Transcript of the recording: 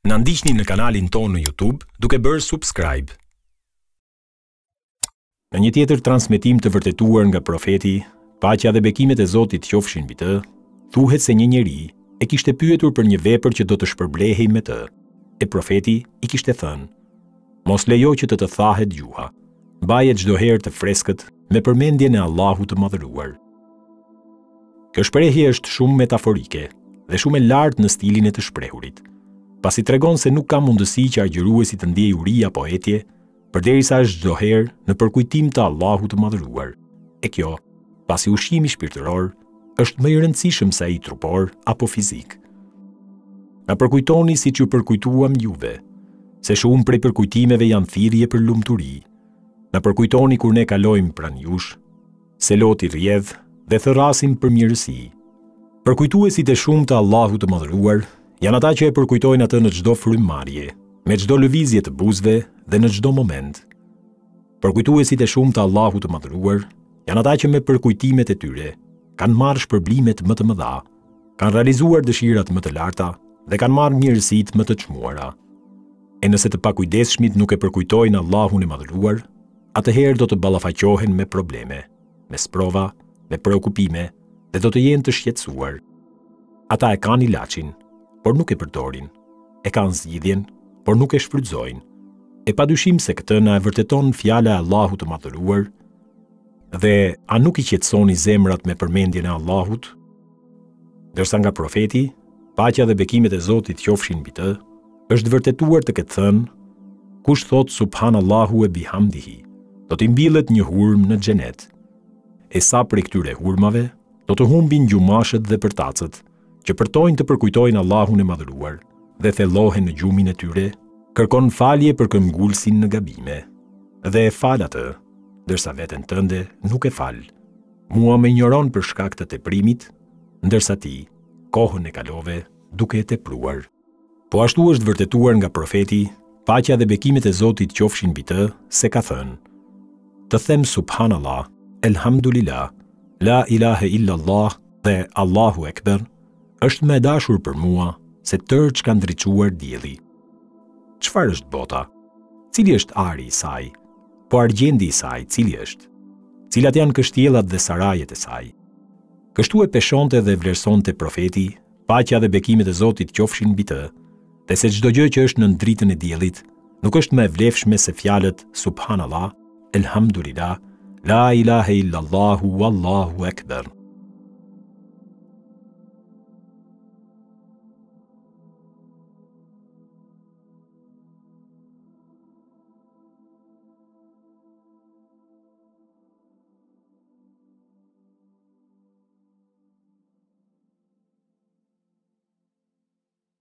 Na ndiqni në kanalin tonë në YouTube duke bërë subscribe. Në një tjetër transmetim të vërtetuar nga profeti, paqja dhe bekimet e Zotit qofshin mbi të, thuhet se një njeri e kishte pyetur për një vepër që do të shpërblehej me të. E profeti i kishte thënë: mos lejo që të thahet gjuha, mbaje çdo herë të freskët me përmendjen e Allahut të madhëruar. Kjo shprehje është shumë metaforike dhe shumë e lartë në stilin e të shprehurit, pasi tregon se nuk ka mundësi që agjëruesi të ndjejë uri apo etje, përderisa është çdo herë në përkujtim të Allahut të madhëruar. E kjo, pasi ushqimi shpirtëror është më i rëndësishëm se ai trupor apo fizik. Na përkujtoni siç ju përkujtuam juve, se shumë prej përkujtimeve janë thirrje për lumturi. Na përkujtoni kur ne kalojmë pranë jush, se Loti rrjedh dhe thërrasim për mirësi. Përkujtuesit e shumtë të Allahut të madhëruar janë ata që e përkujtojnë atë në çdo frymëmarrje, me çdo lëvizje të buzëve dhe në çdo moment. Përkujtuesit e shumtë të Allahut të madhëruar janë ata që me përkujtimet e tyre kanë marrë shpërblimet më të mëdha, kanë realizuar dëshirat më të larta dhe kanë marrë mirësitë më të çmuara. E nëse të pakujdesshmit nuk e përkujtojnë Allahun e madhëruar, atëherë do të ballafaqohen me probleme, me sprova, me preokupime dhe do të jenë të shqetësuar. Ata e kanë ilaçin, por nuk e përdorin, e kanë zgjidhjen, por nuk e shfrytëzojnë. E padyshim se këtë na e vërteton fjala e Allahut të madhëruar. Dhe a nuk i qetësoni zemrat me përmendjen e Allahut? Ndërsa nga profeti, paqja dhe bekimet e Zotit qofshin mbi të, është vërtetuar të ketë thënë: kush thot subhanallahu e bihamdihi, do t'i mbillet një hurmë në xhenet. E sa prej këtyre hurmave do të humbin gjumashët dhe përtacët, që përtojnë të përkujtojnë Allahun e madhëruar dhe thellohen në gjumin e tyre, kërkon falje për këmbgulsin në gabime, dhe e fal atë, ndërsa veten tënde nuk e fal. Mua më injoron për shkak të teprimit, ndërsa ti kohën e kalove duke e tepruar. Po ashtu është vërtetuar nga profeti, paqja dhe bekimet e Zotit qofshin mbi të, se ka thënë: të them subhanallah, elhamdulillah, la ilahe illallah dhe Allahu ekber, është më e dashur për mua se tërë çka ndriçuar dielli. Çfarë është bota? Cili është ari i saj? Po argjendi i saj cili është? Cilat janë kështjellat dhe sarajet e saj? Kështu e peshonte dhe vlerësonte profeti, paqja dhe bekimet e Zotit qofshin mbi të, dhe se çdo gjë që është në dritën e diellit nuk është më e vlefshme se fjalët subhanallah, elhamdulillah, la ilahe illallahu wallahu ekber.